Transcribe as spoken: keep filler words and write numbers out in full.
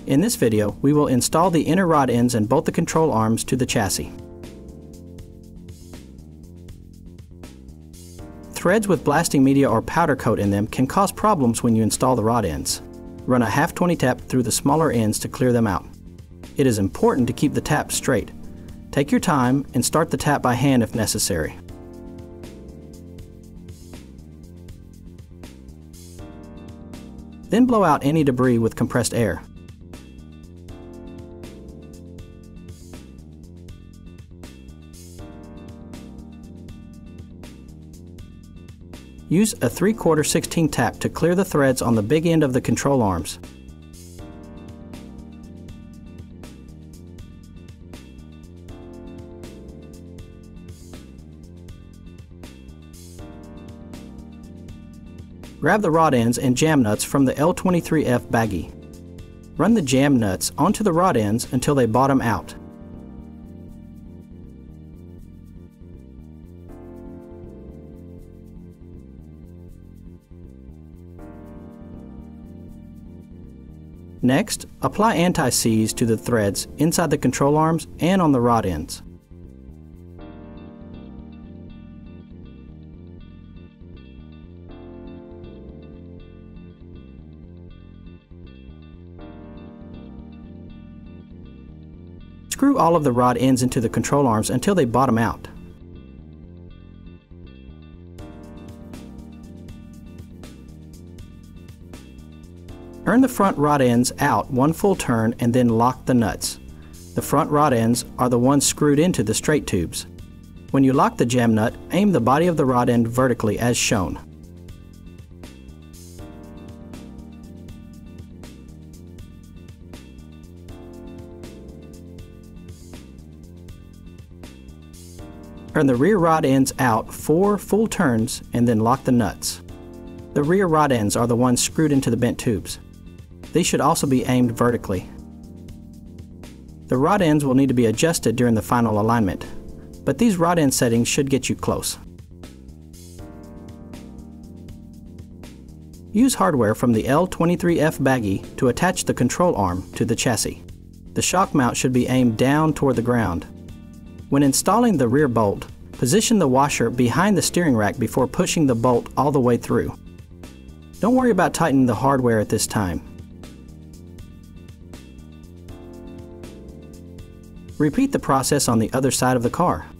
In this video, we will install the inner rod ends and bolt the control arms to the chassis. Threads with blasting media or powder coat in them can cause problems when you install the rod ends. Run a half twenty tap through the smaller ends to clear them out. It is important to keep the tap straight. Take your time and start the tap by hand if necessary. Then blow out any debris with compressed air. Use a three quarter sixteen tap to clear the threads on the big end of the control arms. Grab the rod ends and jam nuts from the L twenty-three F baggie. Run the jam nuts onto the rod ends until they bottom out. Next, apply anti-seize to the threads inside the control arms and on the rod ends. Screw all of the rod ends into the control arms until they bottom out. Turn the front rod ends out one full turn and then lock the nuts. The front rod ends are the ones screwed into the straight tubes. When you lock the jam nut, aim the body of the rod end vertically as shown. Turn the rear rod ends out four full turns and then lock the nuts. The rear rod ends are the ones screwed into the bent tubes. These should also be aimed vertically. The rod ends will need to be adjusted during the final alignment, but these rod end settings should get you close. Use hardware from the L twenty-three F baggie to attach the control arm to the chassis. The shock mount should be aimed down toward the ground. When installing the rear bolt, position the washer behind the steering rack before pushing the bolt all the way through. Don't worry about tightening the hardware at this time. Repeat the process on the other side of the car.